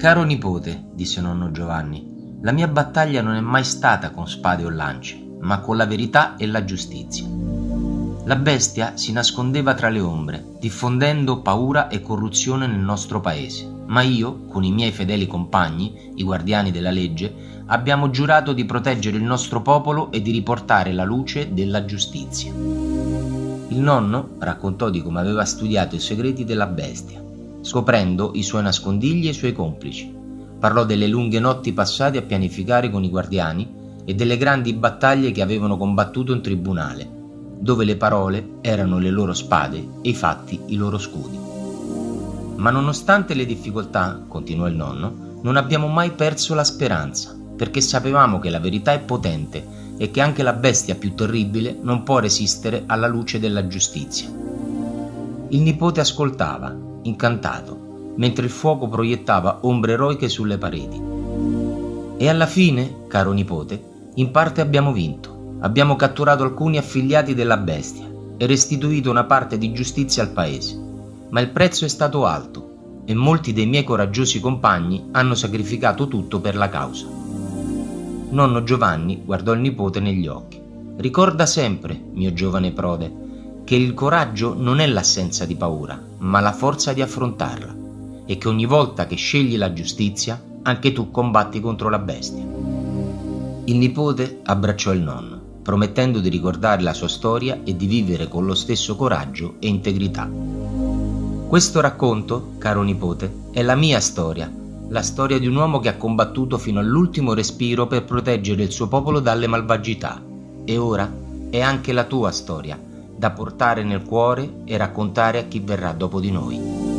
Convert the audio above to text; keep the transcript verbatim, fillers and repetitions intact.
Caro nipote, disse nonno Giovanni, la mia battaglia non è mai stata con spade o lance, ma con la verità e la giustizia. La bestia si nascondeva tra le ombre, diffondendo paura e corruzione nel nostro paese, ma io, con i miei fedeli compagni, i guardiani della legge, abbiamo giurato di proteggere il nostro popolo e di riportare la luce della giustizia. Il nonno raccontò di come aveva studiato i segreti della bestia, scoprendo i suoi nascondigli e i suoi complici. Parlò delle lunghe notti passate a pianificare con i guardiani e delle grandi battaglie che avevano combattuto in tribunale, dove le parole erano le loro spade e i fatti i loro scudi. Ma nonostante le difficoltà, continuò il nonno, non abbiamo mai perso la speranza, perché sapevamo che la verità è potente e che anche la bestia più terribile non può resistere alla luce della giustizia. Il nipote ascoltava, incantato, mentre il fuoco proiettava ombre eroiche sulle pareti. E alla fine, caro nipote, in parte abbiamo vinto. Abbiamo catturato alcuni affiliati della bestia e restituito una parte di giustizia al paese. Ma il prezzo è stato alto e molti dei miei coraggiosi compagni hanno sacrificato tutto per la causa. Nonno Giovanni guardò il nipote negli occhi. Ricorda sempre, mio giovane prode, che il coraggio non è l'assenza di paura, ma la forza di affrontarla, e che ogni volta che scegli la giustizia, anche tu combatti contro la bestia. Il nipote abbracciò il nonno, promettendo di ricordare la sua storia e di vivere con lo stesso coraggio e integrità. Questo racconto, caro nipote, è la mia storia, la storia di un uomo che ha combattuto fino all'ultimo respiro per proteggere il suo popolo dalle malvagità. E ora è anche la tua storia, da portare nel cuore e raccontare a chi verrà dopo di noi.